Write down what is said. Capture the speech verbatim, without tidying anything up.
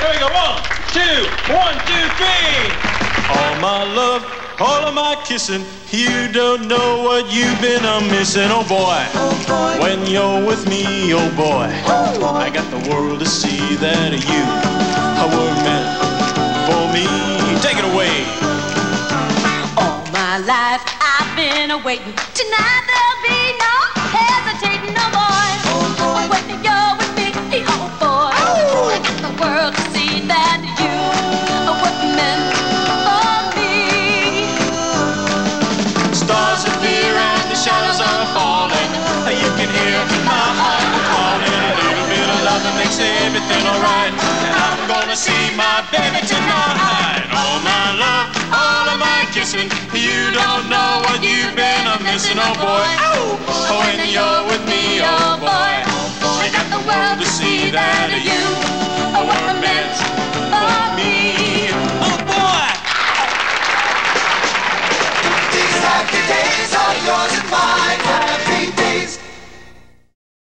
Here we go. One, two, one, two, three. All my love, all of my kissing. You don't know what you've been a missing. Oh boy, oh boy, when you're with me, oh boy, oh. I got the world to see that you were meant for me. Take it away. All my life I've been awaiting. Tonight there'll be no hesitating, no boy. Oh boy, when you're with me, oh boy, oh. I got the world to see that you were meant for me. Stars appear and the shadows are falling. You can hear my heart calling. A little bit of love that makes everything alright. And I'm gonna see my baby tonight. All my love, all of my kissing. You don't know what you've been a missing, oh boy. Oh, when you're with me, oh boy, I got the world to see that